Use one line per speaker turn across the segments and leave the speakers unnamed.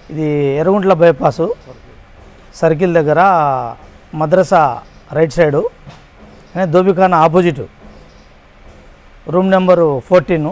ఇది Yerraguntla bypass circle దగ్గర మద్రసా రైట్ సైడు దోబిఖానా opposite room number 14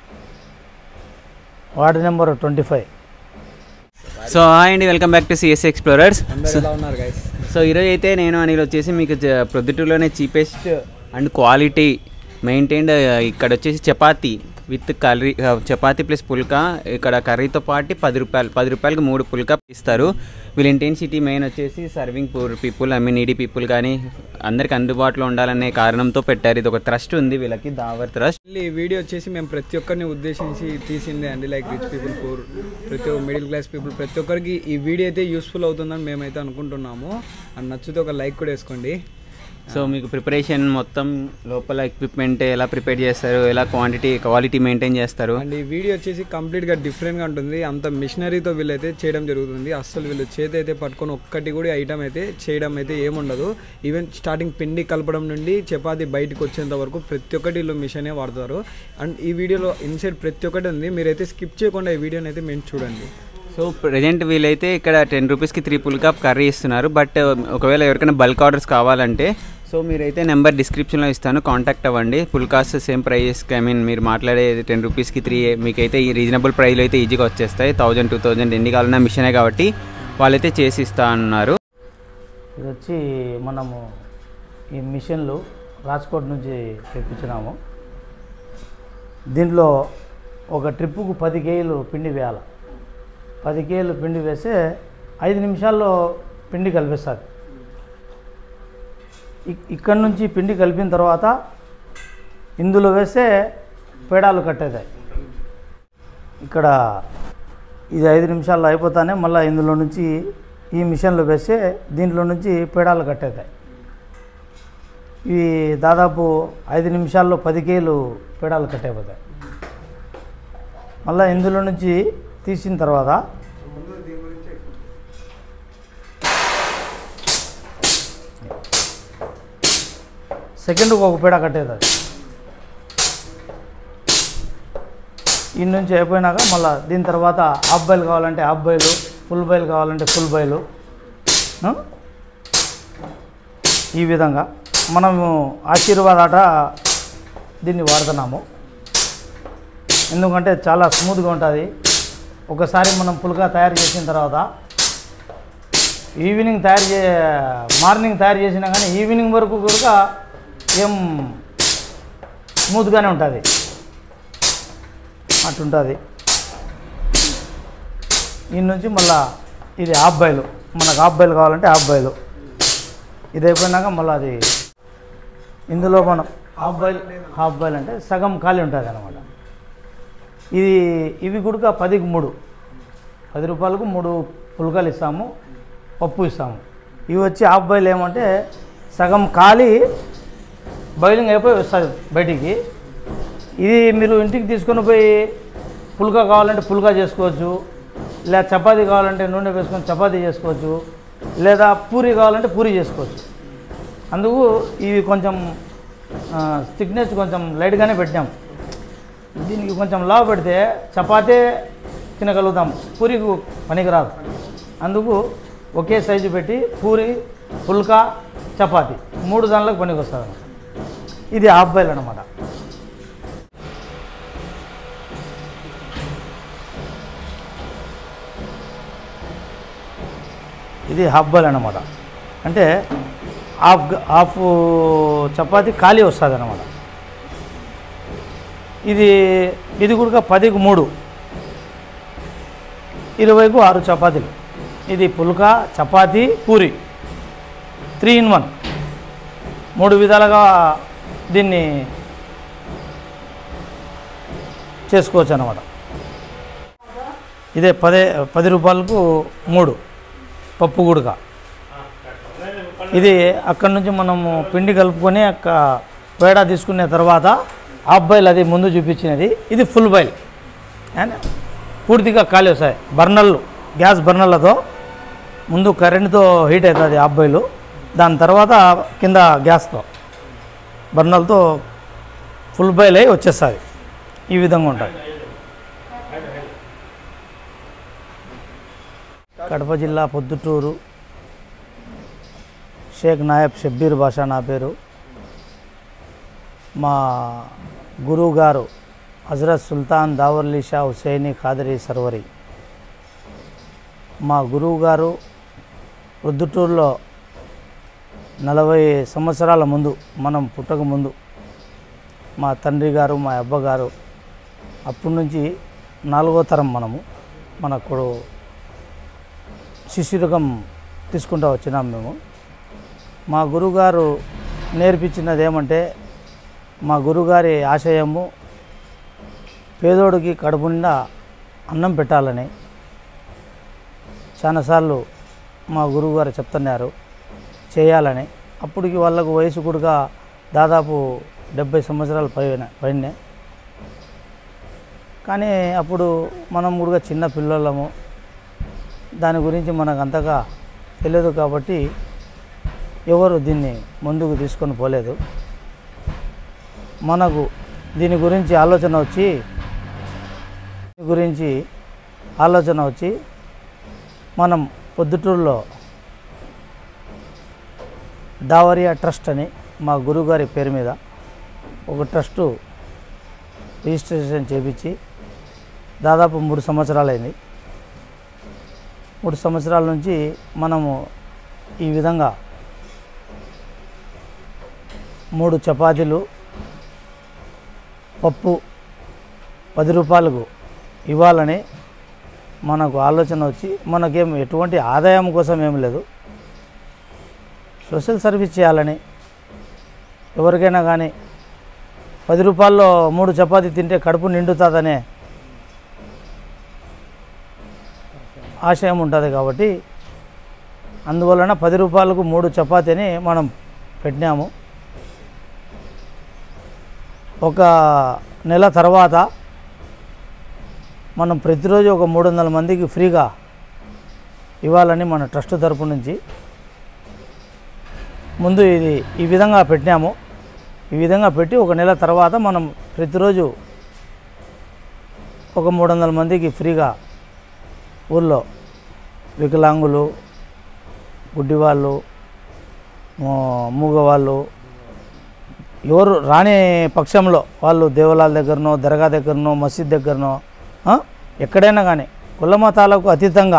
ward number 25.
So hi అండి, welcome back to CS explorers. So ఈరోజు అయితే నేను అనిల్ వచ్చేసి మీకు ప్రొద్దుటూరులోనే చీపెస్ట్ అండ్ క్వాలిటీ మెయింటైన్డ్ ఇక్కడ వచ్చేసి chapati with curry, chapati plus phulka. ఇక్కడ కర్రీతో పాటు 10 రూపాయలకి 3 పుల్కా ఇస్తారు. వీళ్ళ ఇంటెన్సిటీ మెయిన్ వచ్చేసి serving poor people, needy people కానీ అందరికి అందుబాటులో ఉండాలనే కారణంతో పెట్టారు. ఇది ఒక ట్రస్ట్ ఉంది వీళ్ళకి, దావర్ ట్రస్ట్.
ఈ వీడియో వచ్చేసి మేము ప్రతి ఒక్కరిని ఉద్దేశించి తీసిందే అండి. లైక్ రిచ్ పీపుల్, పూర్, ప్రతి ఒక్క మిడిల్ క్లాస్ పీపుల్, ప్రతి ఒక్కరికి ఈ వీడియో అయితే యూస్ఫుల్ అవుతుందని మేమైతే అనుకుంటున్నాము. అండ్ నచ్చితే ఒక లైక్ కూడా వేసుకోండి.
సో మీకు ప్రిపరేషన్ మొత్తం లోపల ఎక్విప్మెంట్ ఎలా ప్రిపేర్ చేస్తారు, ఎలా క్వాలిటీ మెయింటైన్ చేస్తారు.
అండ్ ఈ వీడియో వచ్చేసి కంప్లీట్గా డిఫరెంట్గా ఉంటుంది. అంత మిషనరీతో వీళ్ళైతే చేయడం జరుగుతుంది. అస్సలు వీళ్ళు చేతి అయితే పట్టుకొని ఒక్కటి కూడా ఐటమ్ అయితే చేయడం అయితే ఏముండదు. ఈవెన్ స్టార్టింగ్ పిండి కలపడం నుండి చపాతీ బయటకు వచ్చేంత వరకు ప్రతి ఒక్కటి వీళ్ళు మిషనే వాడతారు. అండ్ ఈ వీడియోలో ఇన్సైడ్ ప్రతి ఒక్కటి ఉంది. మీరైతే స్కిప్ చేయకుండా ఈ వీడియోని అయితే మేము చూడండి.
సో ప్రజెంట్ వీలైతే ఇక్కడ 10 రూపీస్కి 3 పుల్కా కర్రీ ఇస్తున్నారు. బట్ ఒకవేళ ఎవరికైనా బల్క్ ఆర్డర్స్ కావాలంటే సో మీరైతే నెంబర్ డిస్క్రిప్షన్లో ఇస్తాను, కాంటాక్ట్ అవ్వండి. పుల్కాస్ సేమ్ ప్రైస్కి, మీరు మాట్లాడే 10 రూపీస్కి 3 మీకైతే ఈ రీజనబుల్ ప్రైస్లో అయితే ఈజీగా వచ్చేస్తాయి. 1000, 2000 ఎన్ని కావాలన్నా మిషనే కాబట్టి వాళ్ళైతే చేసి ఇస్తా అన్నారు.
ఇది వచ్చి మనము ఈ మిషన్లు రాజ్కోట్ నుంచి తెప్పించినాము. దీంట్లో ఒక ట్రిప్పుకు 10 కేజీలు పిండి వేయాలి. 10 కేజీలు పిండి వేస్తే 5 నిమిషాల్లో పిండి కలిపేస్తుంది. ఇక్కడ నుంచి పిండి కలిపిన తర్వాత ఇందులో వేస్తే పేడాలు కట్టేదాయి. ఇక్కడ ఇది 5 నిమిషాల్లో అయిపోతానే మళ్ళీ ఇందులో నుంచి ఈ మిషన్లో వేస్తే దీంట్లో నుంచి పేడాలు కట్టేదాయి. ఇవి దాదాపు 5 నిమిషాల్లో 10 కేజీలు పేడాలు కట్టేపోతాయి. మళ్ళీ ఇందులో నుంచి తీసిన తర్వాత సెకండ్కి ఒక పేడ కట్టేది. ఈ నుంచి అయిపోయినాక మళ్ళీ దీని తర్వాత హాఫ్ బాయిల్ కావాలంటే హాఫ్ బాయిల్, ఫుల్ బాయిల్ కావాలంటే ఫుల్ బాయిల్. ఈ విధంగా మనము ఆశీర్వాద్ ఆట దీన్ని వాడుతున్నాము. ఎందుకంటే చాలా స్మూత్గా ఉంటుంది. ఒకసారి మనం పుల్కా తయారు చేసిన తర్వాత మార్నింగ్ తయారు చేసినా కానీ ఈవినింగ్ వరకు కూడా ఏం స్మూత్గానే ఉంటుంది, అట్లుంటుంది. ఈ నుంచి మళ్ళీ ఇది హాఫ్ బాయిల్, మనకు హాఫ్ బాయిల్ కావాలంటే హాఫ్ బాయిల్. ఇది అయిపోయినాక మళ్ళీ అది ఇందులో మనం హాఫ్ బాయిల్ అంటే సగం ఖాళీ ఉంటుంది అన్నమాట. ఇవి కూడా 10కి 3, 10 రూపాయలకు 3 పుల్కాలు ఇస్తాము, పప్పు ఇస్తాము. ఇవి వచ్చి హాఫ్ బాయిల్ ఏమంటే సగం ఖాళీ బాయిలింగ్ అయిపోయి వస్తుంది బయటికి. ఇది మీరు ఇంటికి తీసుకొని పోయి పుల్కా కావాలంటే పుల్కా చేసుకోవచ్చు, లేదా చపాతీ కావాలంటే నూనె వేసుకొని చపాతీ చేసుకోవచ్చు, లేదా పూరి కావాలంటే పూరి చేసుకోవచ్చు. అందుకు ఇవి కొంచెం థిక్నెస్ కొంచెం లైట్గానే పెట్టాము. దీనికి కొంచెం లావు పెడితే చపాతీ తినగలుగుతాం, పూరికి పనికిరాదు. అందుకు ఒకే సైజు పెట్టి పూరి, పుల్కా, చపాతీ 3 దానిలోకి పనికి వస్తుంది. ఇది హాఫ్ బాయిల్ అన్నమాట. ఇది హాఫ్ బాయిల్ అన్నమాట. అంటే హాఫ్ చపాతీ ఖాళీ వస్తుంది అన్నమాట. ఇది కూడా 10కి 3, 20కు 6 చపాతీలు. ఇది పుల్కా, చపాతీ, పూరి 3 in 1, 3 విధాలుగా దీన్ని చేసుకోవచ్చు అన్నమాట. ఇదే 10 రూపాయలకు 3 పప్పు గుడక. ఇది అక్కడి నుంచి మనము పిండి కలుపుకొని పేడ తీసుకునే తర్వాత హాఫ్ బాయిల్, అది ముందు చూపించినది. ఇది ఫుల్ బాయిల్ అండ్ పూర్తిగా ఖాళీ వస్తాయి. గ్యాస్ బర్నర్లతో ముందు కరెంటుతో హీట్ అవుతుంది హాఫ్ బాయిల్, దాని తర్వాత కింద గ్యాస్తో బర్నర్లతో ఫుల్ బాయిల్ అయ్యి వచ్చేస్తుంది. ఈ విధంగా ఉంటుంది. కడప జిల్లా పొద్దుటూరు, షేక్ నాయబ్ షబ్బీర్ బాషా నా పేరు. మా గురువు గారు హజరత్ సుల్తాన్ దావర్లీ షా హుసైనీ ఖాదరీ సర్వరి. మా గురువు గారు పొద్దుటూరులో 40 సంవత్సరాల ముందు, మనం పుట్టక ముందు మా తండ్రి గారు, మా అబ్బగారు, అప్పటి నుంచి 4వ తరం మనకు శిష్యురకం తీసుకుంటూ వచ్చినాం మేము. మా గురువుగారు నేర్పించినది ఏమంటే, మా గురువుగారి ఆశయము పేదోడికి కడుపు నిండా అన్నం పెట్టాలని చాలాసార్లు మా గురువుగారు చెప్తున్నారు, చేయాలని. అప్పటికి వాళ్ళకు వయసు కూడా దాదాపు 70 సంవత్సరాల పైనే. కానీ అప్పుడు మనం కూడా చిన్న పిల్లలము, దాని గురించి మనకు అంతగా తెలియదు కాబట్టి ఎవరు దీన్ని ముందుకు తీసుకొని పోలేదు. మనకు దీని గురించి ఆలోచన వచ్చి మనం పొద్దుటూరులో దావరియా ట్రస్ట్ అని మా గురువుగారి పేరు మీద ఒక ట్రస్టు రిజిస్ట్రేషన్ చేయించి దాదాపు 3 సంవత్సరాలైంది. 3 సంవత్సరాల నుంచి మనము ఈ విధంగా 3 చపాతీలు, పప్పు 10 రూపాయలకు ఇవ్వాలని మనకు ఆలోచన వచ్చి, మనకేం ఎటువంటి ఆదాయం కోసం ఏం లేదు, సోషల్ సర్వీస్ చేయాలని. ఎవరికైనా కానీ 10 రూపాయల్లో 3 చపాతీ తింటే కడుపు నిండుతుందనే ఆశయం ఉంటుంది కాబట్టి అందువలన 10 రూపాయలకు 3 చపాతీని మనం పెట్టినాము. ఒక నెల తర్వాత మనం ప్రతిరోజు ఒక 300 మందికి ఫ్రీగా ఇవ్వాలని మన ట్రస్ట్ తరపు నుంచి ముందు ఈ విధంగా పెట్టినాము. ఈ విధంగా పెట్టి ఒక నెల తర్వాత మనం ప్రతిరోజు ఒక 300 మందికి ఫ్రీగా ఊళ్ళో వికలాంగులు, గుడ్డివాళ్ళు, మూగవాళ్ళు ఎవరు రాని పక్షంలో వాళ్ళు దేవాలయాల దగ్గరనో, దర్గా దగ్గరనో, మసీద్ దగ్గరనో, ఎక్కడైనా కానీ కుల మతాలకు అతీతంగా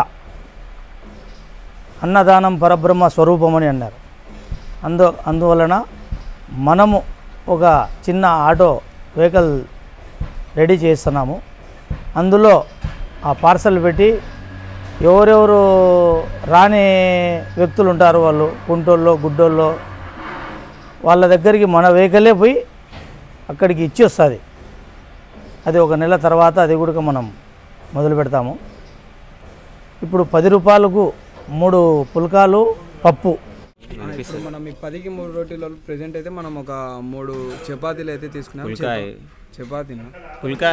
అన్నదానం పరబ్రహ్మ స్వరూపమని అన్నారు. అందువలన మనము ఒక చిన్న ఆటో వెహికల్ రెడీ చేస్తున్నాము. అందులో ఆ పార్సల్ పెట్టి ఎవరెవరు రాని వ్యక్తులు ఉంటారు, వాళ్ళు కుంటోళ్ళో గుడ్డోళ్ళో, వాళ్ళ దగ్గరికి మన వెహికలే పోయి అక్కడికి ఇచ్చి వస్తుంది. అది ఒక నెల తర్వాత అది కూడా మనం మొదలు పెడతాము. ఇప్పుడు 10 రూపాయలకు 3 పుల్కాలు, పప్పు.
ఇప్పుడు మనం ఈ 10కి 3 రోటీలు ప్రెజెంట్ అయితే మనం ఒక 3 చపాతీలు అయితే తీసుకున్నాం. చపాతీనా
పుల్కా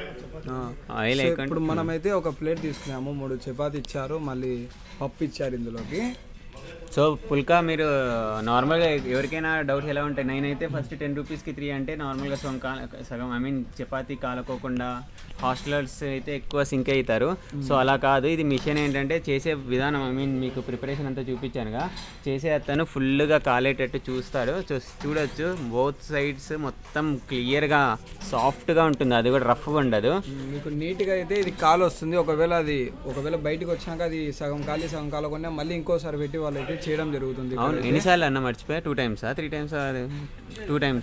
ఇప్పుడు మనమైతే ఒక ప్లేట్ తీసుకున్నాము. 3 చపాతీ ఇచ్చారు, మళ్ళీ పప్పు ఇచ్చారు ఇందులోకి.
సో పుల్కా మీరు నార్మల్గా ఎవరికైనా డౌట్స్ ఎలా ఉంటాయి, నేనైతే ఫస్ట్ 10 రూపీస్కి 3 అంటే నార్మల్గా సగం చపాతీ కాలకోకుండా హాస్టలర్స్ అయితే ఎక్కువ సింక్ అవుతారు. సో అలా కాదు, ఇది మిషన్ ఏంటంటే చేసే విధానం, మీకు ప్రిపరేషన్ అంతా చూపించానుగా, చేసే అతను ఫుల్గా కాలేటట్టు చూస్తాడు. చూడొచ్చు బోత్ సైడ్స్ మొత్తం క్లియర్గా సాఫ్ట్గా ఉంటుంది, అది కూడా రఫ్గా ఉండదు.
మీకు నీట్గా అయితే ఇది కాలు వస్తుంది. ఒకవేళ బయటకు వచ్చినాక అది సగం కాలి సగం కాలకుండా మళ్ళీ ఇంకోసారి పెట్టి వాళ్ళు అయితే చేయడం జరుగుతుంది.
అవును, ఎన్నిసార్లు అన్న మర్చిపోయా, 2 times 3 times 2 times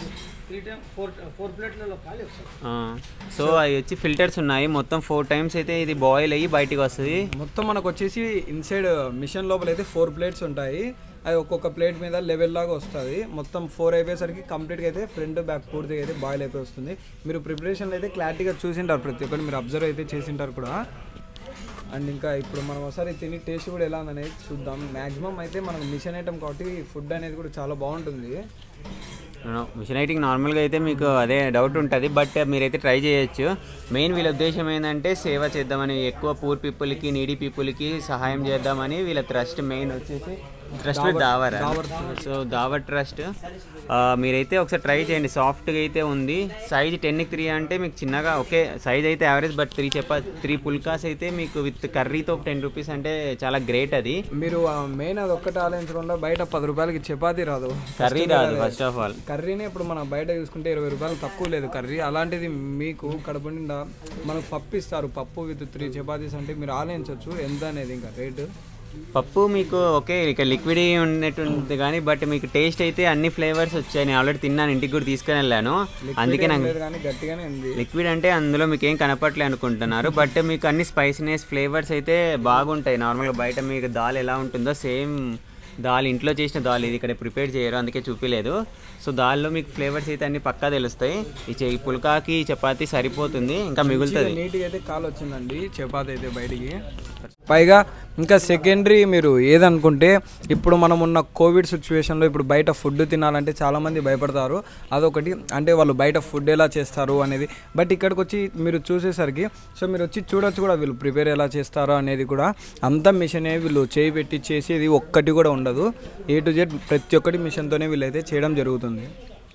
4 ప్లేట్లలో ఖాళీ వస్తుంది.
సో అవి వచ్చి ఫిల్టర్స్ ఉన్నాయి, మొత్తం 4 times అయితే ఇది బాయిల్ అయ్యి బయటికి వస్తుంది.
మొత్తం మనకు వచ్చేసి ఇన్సైడ్ మిషన్ లోపల అయితే 4 ప్లేట్స్ ఉంటాయి. అది ఒక్కొక్క ప్లేట్ మీద లెవెల్ లాగా వస్తుంది. మొత్తం 4 అయిపోయేసరికి కంప్లీట్గా అయితే ఫ్రంట్ బ్యాక్ పూర్తిగా అయితే బాయిల్ అయిపోయి వస్తుంది. మీరు ప్రిపరేషన్లో అయితే క్లారిటీగా చూసింటారు, ప్రతి ఒక్కటి మీరు అబ్జర్వ్ అయితే చేసింటారు కూడా. అండ్ ఇంకా ఇప్పుడు మనం ఒకసారి తిని టేస్ట్ కూడా ఎలా ఉందనేది చూద్దాం. మ్యాక్సిమం అయితే మనకు మిషన్ ఐటమ్ కాబట్టి ఫుడ్ అనేది కూడా చాలా బాగుంటుంది.
మిషన్ ఐటింగ్ నార్మల్గా అయితే మీకు అదే డౌట్ ఉంటుంది, బట్ మీరైతే ట్రై చేయొచ్చు. మెయిన్ వీళ్ళ ఉద్దేశం ఏంటంటే సేవ చేద్దామని, ఎక్కువ పూర్ పీపుల్కి, నీడీ పీపుల్కి సహాయం చేద్దామని వీళ్ళ ట్రస్ట్ మెయిన్ వచ్చేసి trust with Dawar. So Dawar trust మీరైతే ఒకసారి ట్రై చేయండి. సాఫ్ట్గా అయితే ఉంది. సైజ్ 10x3 అంటే మీకు చిన్నగా ఓకే సైజ్ అయితే యావరేజ్, బట్ 3 పుల్కాస్ అయితే మీకు విత్ కర్రీతో 10 రూపీస్ అంటే చాలా గ్రేట్. అది
మీరు మెయిన్ అది ఒక్కటి ఆలోచించకుండా బయట 10 రూపాయలకి చపాతీ రాదు,
కర్రీ రాదు. ఫస్ట్ ఆఫ్ ఆల్
కర్రీనే ఇప్పుడు మనం బయట చూసుకుంటే 20 రూపాయలు తక్కువ లేదు కర్రీ. అలాంటిది మీకు కడుపు నిండా మనకు పప్పు ఇస్తారు. పప్పు విత్ 3 చపాతీస్ అంటే మీరు ఆలోచించవచ్చు ఎంత అనేది ఇంకా రేటు.
పప్పు మీకు ఓకే ఇక లిక్విడ్ ఉన్నట్టుంది కానీ బట్ మీకు టేస్ట్ అయితే అన్ని ఫ్లేవర్స్ వచ్చాయి. నేను ఆల్రెడీ తిన్నాను, ఇంటికి కూడా తీసుకొని వెళ్ళాను. అందుకే నాకు
గట్టిగానే ఉంది.
లిక్విడ్ అంటే అందులో మీకు ఏం కనపట్లే అనుకుంటున్నారు, బట్ మీకు అన్ని స్పైసీనెస్ ఫ్లేవర్స్ అయితే బాగుంటాయి. నార్మల్గా బయట మీకు దాల్ ఎలా ఉంటుందో సేమ్ దాల్ ఇంట్లో చేసిన దాల్ ఇది ఇక్కడ ప్రిపేర్ చేయరు, అందుకే చూపించలేదు. సో దాల్లో మీకు ఫ్లేవర్స్ అయితే అన్ని పక్కా తెలుస్తాయి. ఈ పుల్కాకి చపాతీ సరిపోతుంది, ఇంకా మిగులుతుంది.
నీట్గా అయితే కాల్ వచ్చిందండి చపాతీ అయితే బయటికి. పైగా ఇంకా సెకండరీ మీరు ఏదనుకుంటే ఇప్పుడు మనం ఉన్న కోవిడ్ సిచ్యువేషన్లో ఇప్పుడు బయట ఫుడ్ తినాలంటే చాలామంది భయపడతారు. అదొకటి, అంటే వాళ్ళు బయట ఫుడ్ ఎలా చేస్తారు అనేది. బట్ ఇక్కడికి వచ్చి మీరు చూసేసరికి సో మీరు వచ్చి చూడొచ్చు కూడా వీళ్ళు ప్రిపేర్ ఎలా చేస్తారో అనేది కూడా. అంతా మిషనే, వీళ్ళు చేయి పెట్టి చేసేది ఒక్కటి కూడా ఉండదు. A to Z ప్రతి ఒక్కటి మిషన్తోనే వీళ్ళైతే చేయడం జరుగుతుంది.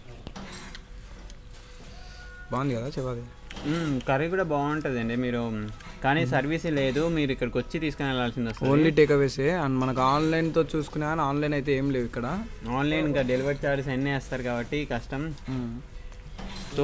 బాగుంది కదా చపాతీ.
కర్రీ కూడా బాగుంటుందండి. మీరు కానీ సర్వీస్ లేదు, మీరు ఇక్కడికి వచ్చి తీసుకుని వెళ్ళాల్సింది వస్తుంది.
Only take అవేసే. అండ్ మనకు ఆన్లైన్తో చూసుకునే కానీ ఆన్లైన్ అయితే ఏం లేవు ఇక్కడ.
ఆన్లైన్ ఇంకా డెలివరీ చార్జెస్ అన్నీ వేస్తారు కాబట్టి కష్టం. సో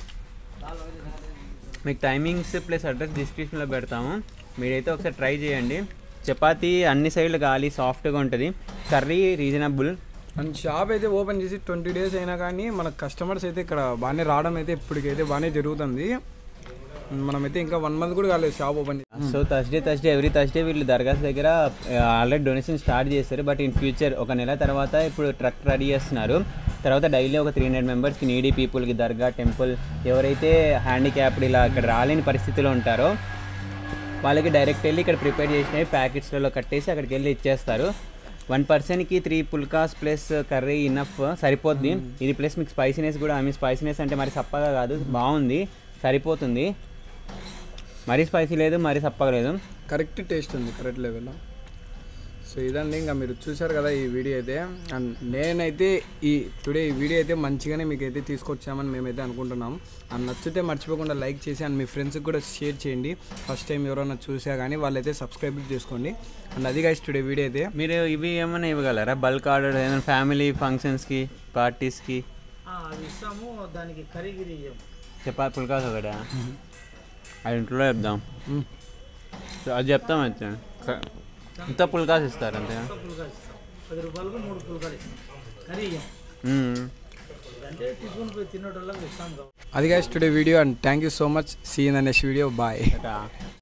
మీకు టైమింగ్స్ ప్లస్ అడ్రస్ డిస్క్రిప్షన్లో పెడతాము, మీరైతే ఒకసారి ట్రై చేయండి. చపాతీ అన్ని సైడ్లు గాలి సాఫ్ట్గా ఉంటుంది, కర్రీ రీజనబుల్.
అండ్ షాప్ అయితే ఓపెన్ చేసి 20 days అయినా కానీ మన కస్టమర్స్ అయితే ఇక్కడ బాగానే రావడం అయితే ఇప్పటికైతే బాగానే జరుగుతుంది. మనమైతే ఇంకా 1 month కూడా కాలేదు shop open.
So Thursday every Thursday వీళ్ళు దర్గాస్ దగ్గర ఆల్రెడీ డొనేషన్ స్టార్ట్ చేస్తారు. బట్ ఇన్ ఫ్యూచర్ ఒక నెల తర్వాత ఇప్పుడు ట్రక్ రెడీ చేస్తున్నారు. తర్వాత డైలీ ఒక 300 మెంబర్స్కి నీడీ పీపుల్కి దర్గా టెంపుల్ ఎవరైతే హ్యాండిక్యాప్డ్ ఇలా ఇక్కడ రాలేని పరిస్థితిలో ఉంటారో వాళ్ళకి డైరెక్ట్ వెళ్ళి ఇక్కడ ప్రిపేర్ చేసినవి ప్యాకెట్స్లలో కట్టేసి అక్కడికి వెళ్ళి ఇచ్చేస్తారు. 1 personకి 3 పుల్కాస్ ప్లస్ కర్రీ ఇనఫ్ సరిపోద్ది. ఇది ప్లస్ మీకు స్పైసీనెస్ కూడా, స్పైసీనెస్ అంటే మరి సప్పగా కాదు, బాగుంది, సరిపోతుంది. మరీ స్పైసీ లేదు, మరీ సప్పగా లేదు,
కరెక్ట్ టేస్ట్ ఉంది, కరెక్ట్ లెవెల్లో. సో ఇదండి, ఇంకా మీరు చూశారు కదా ఈ వీడియో అయితే. అండ్ నేనైతే ఈ వీడియో అయితే మంచిగానే మీకు అయితే తీసుకొచ్చామని మేమైతే అనుకుంటున్నాం. అండ్ నచ్చితే మర్చిపోకుండా లైక్ చేసి అండ్ మీ ఫ్రెండ్స్కి కూడా షేర్ చేయండి. ఫస్ట్ టైం ఎవరైనా చూసా కానీ వాళ్ళైతే సబ్స్క్రైబ్ చేసుకోండి. అండ్ అది గైస్ టుడే వీడియో అయితే.
మీరు ఇవి ఏమైనా ఇవ్వగలరా బల్క్ ఆర్డర్ ఏమైనా ఫ్యామిలీ ఫంక్షన్స్కి పార్టీస్కి?
ఇస్తాము, దానికి కర్రీ
చపాతీ పుల్కాస్ ఒకటా? అది ఇంట్లో చెప్దాం, అది చెప్తాం. అయితే ఇంత పుల్కాస్ ఇస్తారు అంతే.
10 రూపాయలకు 3 పుల్కాలు ఇస్తాం, కర్రీ అంటే తీసుకుని పోయి తినేటోళ్ళకి ఇస్తాం.
అది guys today video. And thank you so much. See in the next video. Bye.